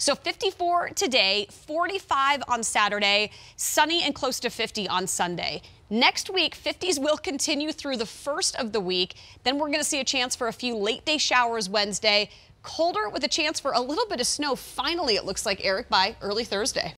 So 54 today, 45 on Saturday, sunny and close to 50 on Sunday. Next week, 50s will continue through the first of the week. Then we're going to see a chance for a few late day showers Wednesday. Colder with a chance for a little bit of snow finally, it looks like, Eric, by early Thursday.